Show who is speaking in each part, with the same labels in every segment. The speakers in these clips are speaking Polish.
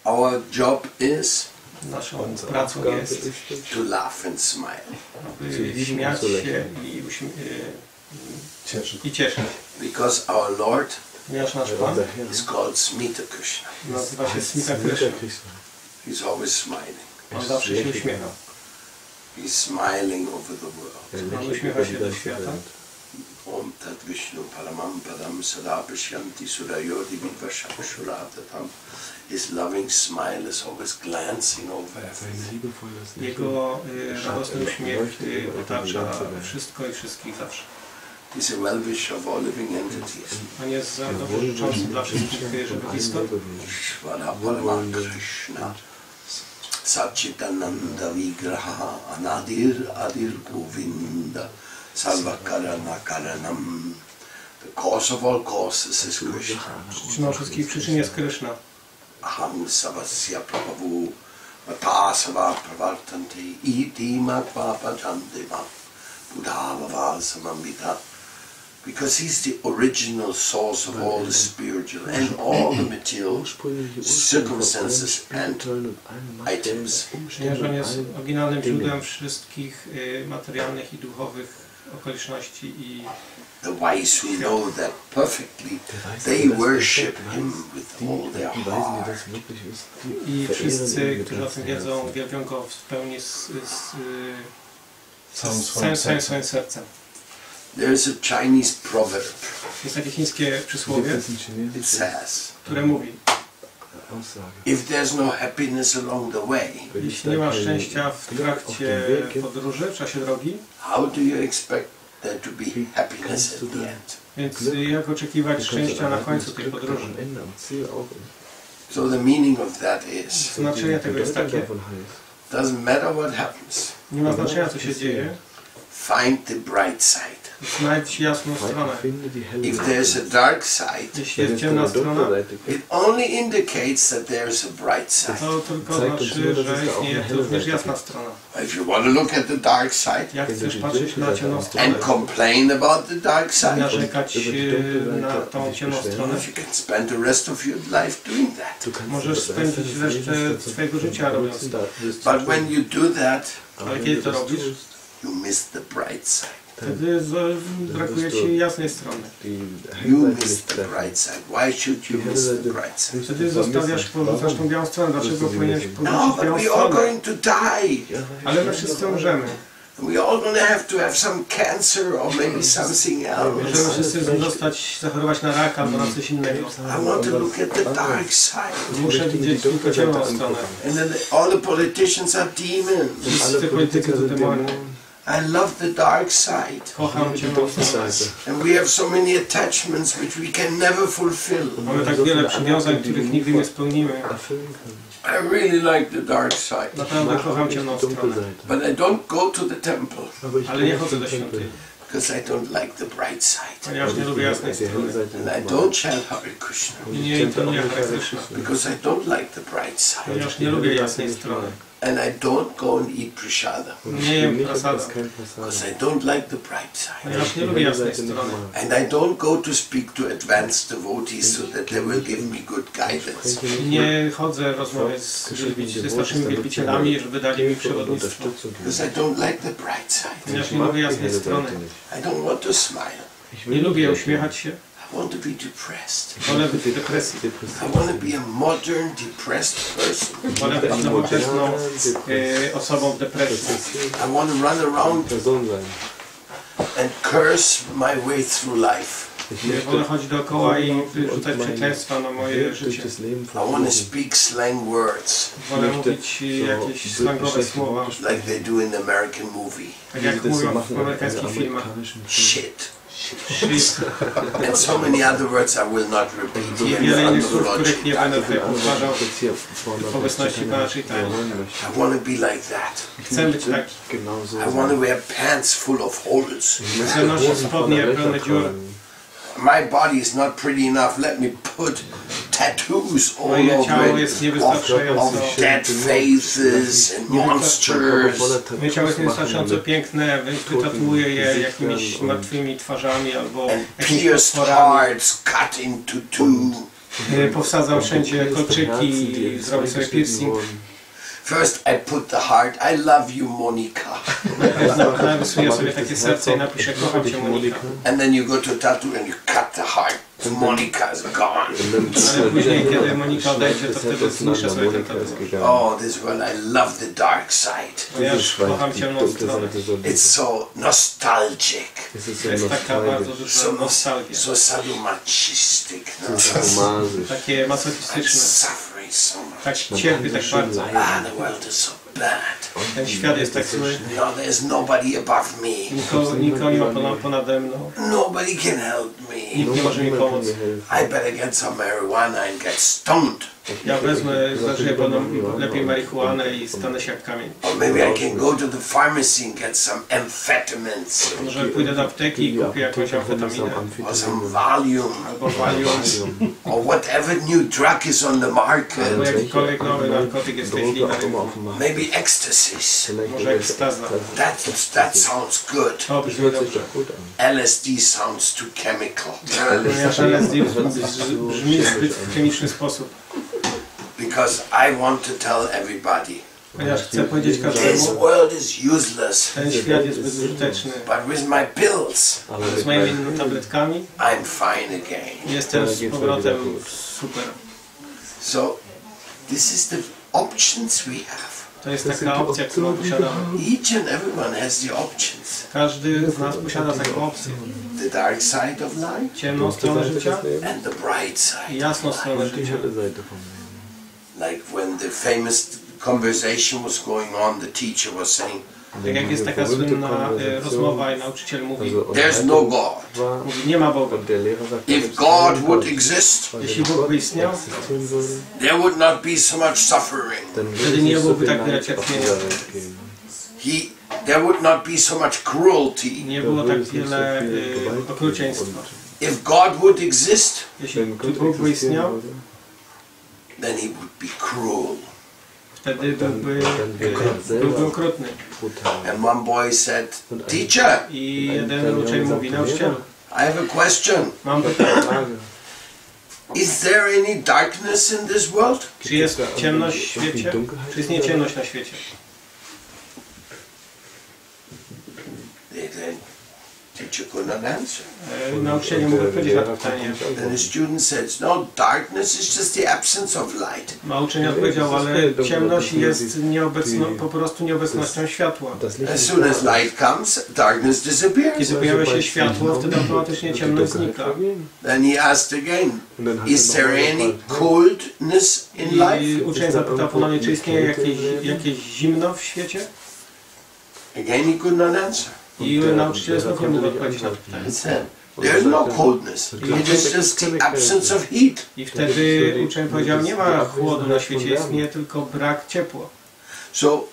Speaker 1: Our job is
Speaker 2: Naszą pracą jest,
Speaker 1: to laugh and smile.
Speaker 2: aby śmiać się i cieszyć.
Speaker 1: Because our Lord
Speaker 2: Ponieważ nasz Pan
Speaker 1: is called Smita Krishna.
Speaker 2: nazywa się Smita Krishna.
Speaker 1: He's always smiling.
Speaker 2: On zawsze się uśmiecha.
Speaker 1: He's smiling over the world.
Speaker 2: On uśmiecha się do świata.
Speaker 1: Om Tat Vishnu Paramam Padam Sada Pashyanti Surayodi Vidvashakshuratatam. His loving smile is always glancing over everything.
Speaker 2: Jego radosny uśmiech otacza wszystko i wszystkich zawsze.
Speaker 1: He's a well-wisher of all living entities.
Speaker 2: On jest dobrze życzący dla wszystkich żywych istot.
Speaker 1: Ishvara Paraman Krishna Satchitananda Vigraha Anadir Adir Govinda Sarvakarana Karanam. The cause of all causes is Krishna.
Speaker 2: Przyczyną wszystkich przyczyn jest Krishna.
Speaker 1: Aham Savasya Prabhu Matasava Pravartanti Iti Matpapa Jantiva Buddhava Samamita. Because he's the original source of all the spiritual and all the material circumstances and items.
Speaker 2: Ponieważ on jest oryginalnym źródłem wszystkich materialnych i duchowych okoliczności i
Speaker 1: The wise who know that perfectly, they worship him with all their heart.
Speaker 2: i wszyscy, którzy o tym wiedzą, wielbią go w pełni całym swoim sercem.
Speaker 1: There's a Chinese proverb.
Speaker 2: Jest takie chińskie przysłowie,
Speaker 1: It says,
Speaker 2: które mówi:
Speaker 1: if there's no happiness along the way,
Speaker 2: jeśli nie ma szczęścia w trakcie podróży, w czasie drogi,
Speaker 1: how do you expect there to be happiness at the end?
Speaker 2: więc jak oczekiwać szczęścia na końcu tej podróży?
Speaker 1: So the meaning of that is,
Speaker 2: Znaczenie tego jest takie:
Speaker 1: doesn't matter what happens,
Speaker 2: nie ma znaczenia, co się dzieje,
Speaker 1: find the bright side.
Speaker 2: znajdź jasną stronę.
Speaker 1: If there's a dark side,
Speaker 2: Jeśli jest ciemna strona,
Speaker 1: it only indicates that there's a bright side.
Speaker 2: to tylko znaczy, że istnieje również jasna strona.
Speaker 1: If you want to look at the dark side
Speaker 2: Jak chcesz patrzeć na ciemną stronę
Speaker 1: and complain about the dark
Speaker 2: i
Speaker 1: side,
Speaker 2: narzekać na tą ciemną stronę,
Speaker 1: you can spend the rest of your life doing that.
Speaker 2: możesz spędzić resztę swojego życia robiąc to.
Speaker 1: But when you do that,
Speaker 2: Ale kiedy to robisz,
Speaker 1: you miss the bright side.
Speaker 2: wtedy brakuje ci jasnej strony.
Speaker 1: You miss the bright side. Why should you miss the bright side?
Speaker 2: Wtedy porzucasz tą białą stronę. Dlaczego powinieneś
Speaker 1: No,
Speaker 2: porzucić
Speaker 1: but
Speaker 2: białą
Speaker 1: we're all
Speaker 2: stronę?
Speaker 1: going to die.
Speaker 2: Ale my wszyscy umrzemy.
Speaker 1: We're all going to have some cancer or maybe something
Speaker 2: Możemy
Speaker 1: else.
Speaker 2: wszyscy zachorować na raka albo na coś innego.
Speaker 1: I want to look at the dark side.
Speaker 2: Muszę widzieć tylko ciemną stronę.
Speaker 1: And then all the politicians are demons.
Speaker 2: Wszyscy politycy to demony.
Speaker 1: I love the dark side.
Speaker 2: Kocham ciemną stronę.
Speaker 1: And we have so many attachments which we can never fulfill.
Speaker 2: Mamy tak wiele przywiązań, których nigdy nie spełnimy.
Speaker 1: I really like the dark side.
Speaker 2: Naprawdę kocham ciemną stronę.
Speaker 1: But I don't go to the temple
Speaker 2: Ale nie chodzę do świątyni,
Speaker 1: because I don't like the bright side.
Speaker 2: ponieważ nie lubię jasnej strony.
Speaker 1: And I don't chant Hare Krishna
Speaker 2: I nie intonuję Hare Krishna,
Speaker 1: because I don't like the bright side.
Speaker 2: ponieważ nie lubię jasnej strony.
Speaker 1: And I don't go and eat prasada
Speaker 2: Nie jem prasada,
Speaker 1: because I don't like the bright side.
Speaker 2: ponieważ nie lubię jasnej strony.
Speaker 1: And I don't go to speak to advanced devotees so that they will give me good guidance.
Speaker 2: I nie chodzę rozmawiać ze starszymi wielbicielami, żeby dali mi przewodnictwo,
Speaker 1: Because I don't like the bright side.
Speaker 2: ponieważ nie lubię jasnej strony.
Speaker 1: I don't want to smile.
Speaker 2: Nie lubię uśmiechać się,
Speaker 1: I want to be depressed.
Speaker 2: wolę być w depresji.
Speaker 1: I want to be a modern, depressed person.
Speaker 2: Wolę być nowoczesną osobą w depresji.
Speaker 1: I want to run around and curse my way through life.
Speaker 2: Wolę chodzić dookoła i rzucać przekleństwa na moje życie.
Speaker 1: I want to speak slang words
Speaker 2: Wolę mówić jakieś slangowe słowa,
Speaker 1: like they do in the American movie.
Speaker 2: tak jak mówią w amerykańskich filmach.
Speaker 1: Shit.
Speaker 2: Shit.
Speaker 1: And so many other words I will not repeat
Speaker 2: I
Speaker 1: here in
Speaker 2: wiele
Speaker 1: front
Speaker 2: innych
Speaker 1: of
Speaker 2: słów,
Speaker 1: Lord
Speaker 2: których nie będę tutaj
Speaker 1: Chaitanya.
Speaker 2: powtarzał w obecności Pana Chaitanya.
Speaker 1: I want to be like that.
Speaker 2: Chcę być taki.
Speaker 1: I want to wear pants full of holes.
Speaker 2: Chcę nosić spodnie pełne dziur.
Speaker 1: My body is not pretty enough. Let me put tattoos all
Speaker 2: Moje ciało
Speaker 1: over
Speaker 2: jest
Speaker 1: it
Speaker 2: niewystarczająco.
Speaker 1: of dead faces and monsters.
Speaker 2: Moje ciało jest niewystarczająco piękne, więc wytatuuję je jakimiś martwymi twarzami albo
Speaker 1: And
Speaker 2: jakimiś
Speaker 1: pierced
Speaker 2: potworami.
Speaker 1: hearts cut into two.
Speaker 2: Powsadzał wszędzie kolczyki, zrobił sobie piercing.
Speaker 1: First I put the heart, I love you, Monica.
Speaker 2: Narysuję sobie takie serce i napiszę kocham cię, Monika.
Speaker 1: And then you go to tattoo and you cut the heart. Monica is gone.
Speaker 2: Ale później, kiedy Monika odejdzie, to wtedy zniszczę sobie ten tatuaż.
Speaker 1: Oh, this world, I love the dark side.
Speaker 2: Ponieważ kocham ciemną stronę.
Speaker 1: It's so nostalgic.
Speaker 2: To jest taka bardzo duża nostalgia.
Speaker 1: So sadomasochistic.
Speaker 2: Takie masochistyczne.
Speaker 1: Suffering so much.
Speaker 2: Tak cierpi tak bardzo.
Speaker 1: Ah, the world is so bad.
Speaker 2: Ten świat jest tak zły.
Speaker 1: No, there's nobody above me.
Speaker 2: Nikogo nie ma ponade mną.
Speaker 1: Nobody can help me.
Speaker 2: Nikt nie może mi pomóc.
Speaker 1: I better get some marijuana and get stoned.
Speaker 2: Ja zażyję lepiej marihuanę i stanę się jak kamień.
Speaker 1: Or maybe I can go to the pharmacy and get some amphetamines.
Speaker 2: Może pójdę do apteki i kupię jakąś amfetaminę.
Speaker 1: Or some Valium.
Speaker 2: Albo Valium.
Speaker 1: Or whatever new drug is on the market.
Speaker 2: Albo jakikolwiek nowy narkotyk jest w tej chwili na rynku.
Speaker 1: Maybe ecstasies.
Speaker 2: Może ekstaza.
Speaker 1: That sounds good.
Speaker 2: To brzmi dobrze.
Speaker 1: LSD sounds too chemical.
Speaker 2: Ponieważ LSD brzmi w zbyt chemiczny sposób.
Speaker 1: Because I want to tell everybody.
Speaker 2: Ponieważ chcę powiedzieć
Speaker 1: This
Speaker 2: każdemu,
Speaker 1: world is useless.
Speaker 2: ten świat jest bezużyteczny.
Speaker 1: But with my pills,
Speaker 2: Z moimi tabletkami
Speaker 1: I'm fine again.
Speaker 2: jestem z powrotem super.
Speaker 1: So, this is the options we have.
Speaker 2: To jest taka opcja, którą posiadamy.
Speaker 1: Each and everyone has the options.
Speaker 2: Każdy z nas posiada taką opcję.
Speaker 1: The dark side of life
Speaker 2: Ciemną stronę życia
Speaker 1: and the bright
Speaker 2: i
Speaker 1: side.
Speaker 2: jasną stronę życia.
Speaker 1: Like when the famous conversation was going on, the teacher was saying,
Speaker 2: Tak jak jest taka słynna rozmowa i nauczyciel mówi,
Speaker 1: there's no God.
Speaker 2: nie ma Boga.
Speaker 1: If God would exist,
Speaker 2: Jeśli Bóg by istniał,
Speaker 1: there would not be so much suffering.
Speaker 2: wtedy nie byłoby tak wiele cierpienia.
Speaker 1: There would not be so much cruelty.
Speaker 2: Nie było tak wiele okrucieństwa.
Speaker 1: If God would exist,
Speaker 2: Jeśli Bóg by istniał,
Speaker 1: then he would be cruel.
Speaker 2: wtedy byłby okrutny.
Speaker 1: And one boy said, teacher,
Speaker 2: I jeden uczeń mówi, nauczycielu,
Speaker 1: I have a question.
Speaker 2: mam pytanie,
Speaker 1: Is there any darkness in this world?
Speaker 2: czy jest ciemność w świecie? Czy istnieje ciemność na świecie?
Speaker 1: The teacher could not answer.
Speaker 2: Nauczyciel nie mógł odpowiedzieć na to pytanie.
Speaker 1: Then the student says, no, darkness is just the absence of light.
Speaker 2: Uczeń odpowiedział, ale ciemność jest po prostu nieobecnością światła.
Speaker 1: As soon as light comes, darkness disappears.
Speaker 2: Kiedy pojawia się światło, wtedy automatycznie ciemność znika.
Speaker 1: Then he asked again, is there any coldness in life?
Speaker 2: I uczeń zapytał ponownie, czy istnieje jakieś zimno w świecie?
Speaker 1: Again he could not answer.
Speaker 2: I nauczyciel znów nie mógł odpowiedzieć na to pytanie.
Speaker 1: There is no coldness. It is just the absence of heat.
Speaker 2: I wtedy uczeń powiedział, nie ma chłodu na świecie, istnieje tylko brak ciepła.
Speaker 1: So,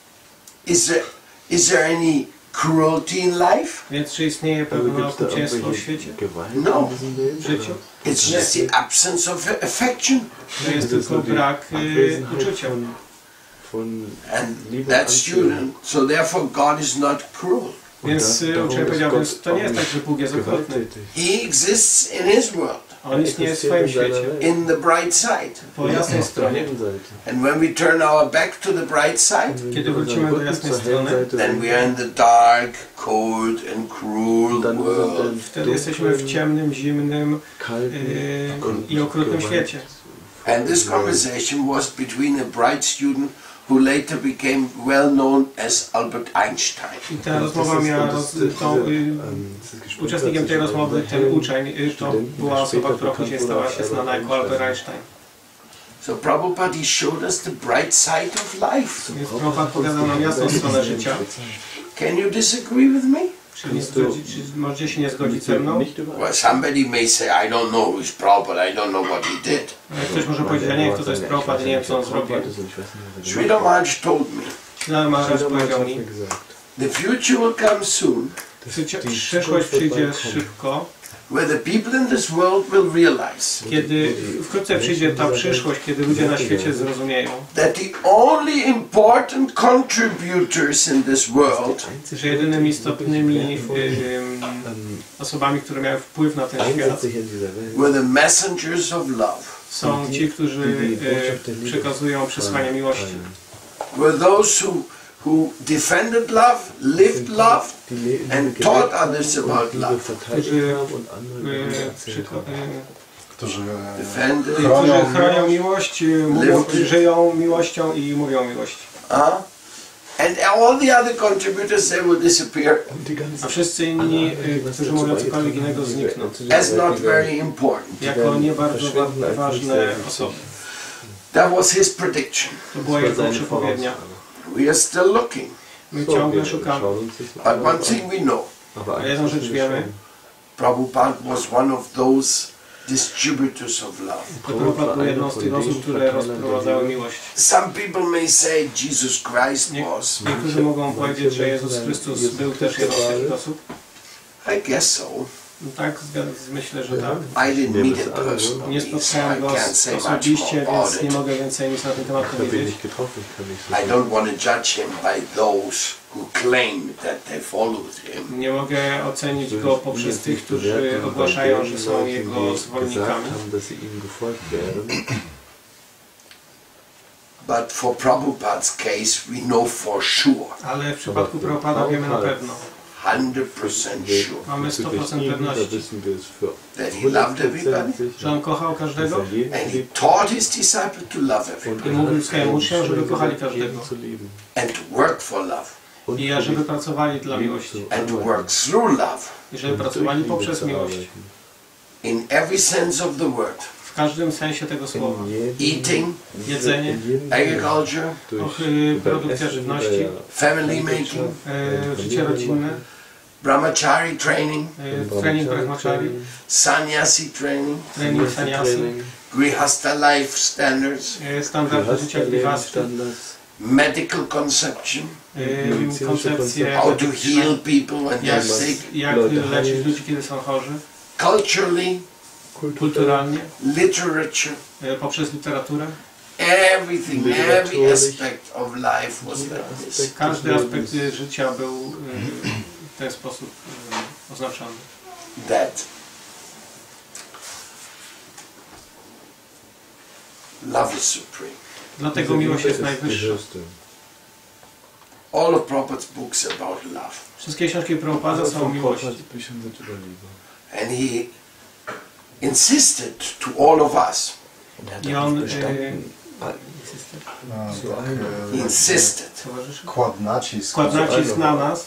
Speaker 1: is there any cruelty in life?
Speaker 2: Więc czy istnieje pewne okrucieństwo w świecie?
Speaker 1: No.
Speaker 2: W życiu?
Speaker 1: It's just the absence of affection.
Speaker 2: To jest tylko brak uczucia.
Speaker 1: And that student, so therefore God is not cruel.
Speaker 2: Więc uczeń powiedział, więc to nie jest tak, że Bóg jest okrutny.
Speaker 1: He exists in His world.
Speaker 2: On istnieje w swoim świecie.
Speaker 1: In the bright side.
Speaker 2: Po jasnej stronie.
Speaker 1: And when we turn our back to the bright side,
Speaker 2: kiedy wrócimy do jasnej strony,
Speaker 1: then we are in the dark, cold and cruel world.
Speaker 2: Wtedy jesteśmy w ciemnym, zimnym i okrutnym świecie.
Speaker 1: And this conversation was between a bright student who later became well known as Albert Einstein.
Speaker 2: I ta rozmowa miała, uczestnikiem tej rozmowy, ten uczeń, to była osoba, która później stała się znana jako Albert Einstein.
Speaker 1: So Prabhupada showed us the bright side of life.
Speaker 2: Więc Prabhupada pokazał nam jasną stronę życia.
Speaker 1: Can you disagree with me?
Speaker 2: Czy możecie się nie zgodzić ze mną?
Speaker 1: Well, somebody may say, I don't know who's Prabhupada, I don't know what he did.
Speaker 2: Ktoś może powiedzieć, ja nie wiem, kto to jest Prabhupada, nie wiem, co on zrobił.
Speaker 1: Sridhar Maharaj told me,
Speaker 2: Sridhar Maharaj powiedział mi,
Speaker 1: the future will come soon,
Speaker 2: przyszłość przyjdzie szybko,
Speaker 1: where the people in this world will realize
Speaker 2: kiedy wkrótce przyjdzie ta przyszłość, kiedy ludzie na świecie zrozumieją,
Speaker 1: that the only important contributors in this world
Speaker 2: że jedynymi istotnymi osobami, które miały wpływ na ten świat,
Speaker 1: were the messengers of love.
Speaker 2: są ci, którzy przekazują przesłanie miłości.
Speaker 1: Were those who defended love, lived love, and taught others about love.
Speaker 2: Którzy
Speaker 1: Defended,
Speaker 2: chronią miłość, żyją miłością i mówią miłości.
Speaker 1: And all the other contributors, they will disappear.
Speaker 2: A wszyscy inni, którzy mówią cokolwiek innego, znikną.
Speaker 1: As not very important.
Speaker 2: Jako nie bardzo ważne osoby.
Speaker 1: That was his prediction.
Speaker 2: To była jego przepowiednia.
Speaker 1: We are still looking.
Speaker 2: My ciągle szukamy.
Speaker 1: But one thing we know.
Speaker 2: A jedną rzecz wiemy.
Speaker 1: Prabhupada was one of those distributors of love.
Speaker 2: Prabhupada był jedną z tych osób, które rozprowadzały miłość.
Speaker 1: Some people may say Jesus Christ was.
Speaker 2: Niektórzy mogą powiedzieć, że Jezus Chrystus był też jedną z tych osób.
Speaker 1: I guess so.
Speaker 2: Tak, myślę, że tak.
Speaker 1: I didn't meet him personally,
Speaker 2: Nie
Speaker 1: so
Speaker 2: spotkałem
Speaker 1: I
Speaker 2: go
Speaker 1: can't say much
Speaker 2: osobiście,
Speaker 1: more about
Speaker 2: więc nie
Speaker 1: it.
Speaker 2: mogę więcej nic na ten temat powiedzieć.
Speaker 1: I don't want to judge him by those who claim that they followed him.
Speaker 2: Nie mogę ocenić go poprzez tych, którzy ogłaszają, że są jego zwolennikami.
Speaker 1: But for Prabhupada's case, we know for sure,
Speaker 2: Ale w przypadku Prabhupada wiemy na pewno.
Speaker 1: 100% sure,
Speaker 2: Mamy 100% pewności,
Speaker 1: that he loved everybody
Speaker 2: że on kochał każdego
Speaker 1: and he taught his disciples to love
Speaker 2: i
Speaker 1: everybody
Speaker 2: mówił swoim uczniom, żeby kochali każdego.
Speaker 1: and to work for love
Speaker 2: I żeby pracowali dla miłości.
Speaker 1: and to work through love
Speaker 2: I żeby pracowali poprzez miłość.
Speaker 1: in every sense of the word.
Speaker 2: W każdym sensie tego słowa.
Speaker 1: Eating,
Speaker 2: Jedzenie,
Speaker 1: agriculture,
Speaker 2: produkcja żywności,
Speaker 1: family making,
Speaker 2: życie rodzinne,
Speaker 1: brahmachari training,
Speaker 2: trening brahmachari,
Speaker 1: sannyasi training,
Speaker 2: trening sannyasi,
Speaker 1: grihasta life standards,
Speaker 2: standardy życia grihasty,
Speaker 1: medical conception,
Speaker 2: koncepcje
Speaker 1: how to heal people when they're sick,
Speaker 2: jak leczyć ludzi, kiedy są chorzy,
Speaker 1: culturally,
Speaker 2: kulturalnie,
Speaker 1: literature,
Speaker 2: poprzez literaturę.
Speaker 1: everything, every aspect of life was like this.
Speaker 2: Każdy aspekt życia był w ten sposób oznaczony.
Speaker 1: That love is supreme.
Speaker 2: Dlatego miłość jest najwyższa.
Speaker 1: All of Prabhupada's books about love.
Speaker 2: Wszystkie książki Prabhupada są o miłości.
Speaker 1: And he insisted to all of us.
Speaker 2: I on
Speaker 1: Insisted
Speaker 3: Kładł nacisk
Speaker 2: skład nacisk na nas,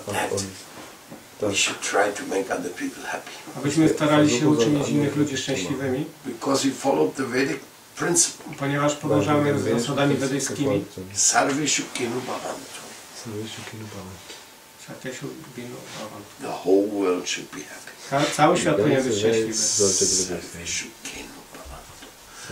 Speaker 1: we should try to make other people happy.
Speaker 2: abyśmy starali się uczynić innych ludzi szczęśliwymi,
Speaker 1: Because we followed the Vedic principle.
Speaker 2: ponieważ podążamy z zasadami wedyjskimi.
Speaker 1: Sarveshu kenu bhavantu. The whole world should be happy.
Speaker 2: Cały świat powinien być szczęśliwy.
Speaker 1: Sarveshu kenu bhavantu.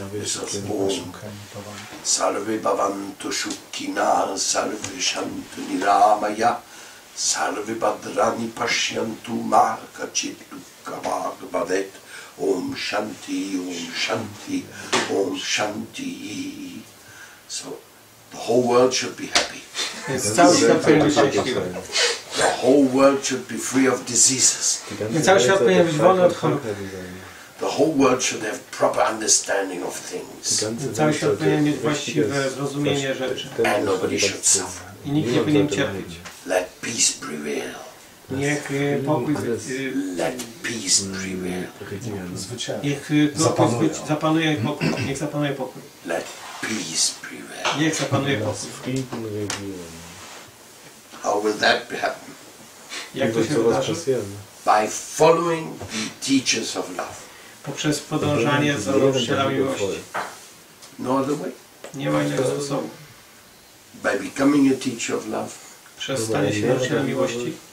Speaker 1: Sarve bhavantu shukhina, sarve shantu niramaya, sarve bhadrani pashyantu ma kachit dukkha bhavet. Om Shanti, Om Shanti, Om Shanti. So the whole world should be happy.
Speaker 2: Więc cały świat powinien być szczęśliwy.
Speaker 1: The whole world should be free of diseases.
Speaker 2: Więc cały świat powinien być wolny od chorób.
Speaker 1: The whole world should have proper understanding of things.
Speaker 2: Cały świat powinien mieć właściwe zrozumienie rzeczy.
Speaker 1: And nobody should suffer.
Speaker 2: I nikt nie powinien cierpieć.
Speaker 1: Let peace prevail.
Speaker 2: Niech pokój
Speaker 1: Let peace prevail.
Speaker 2: niech zapanuje pokój. Niech zapanuje pokój.
Speaker 1: Let peace prevail.
Speaker 2: Niech zapanuje pokój.
Speaker 1: How will that happen?
Speaker 2: Jak to się wydarzy?
Speaker 1: By following the teachers of love.
Speaker 2: Poprzez podążanie za nauczycielami miłości.
Speaker 1: No other way.
Speaker 2: Nie ma innego sposobu.
Speaker 1: By becoming a teacher of love.
Speaker 2: Przez stanie się nauczycielem miłości.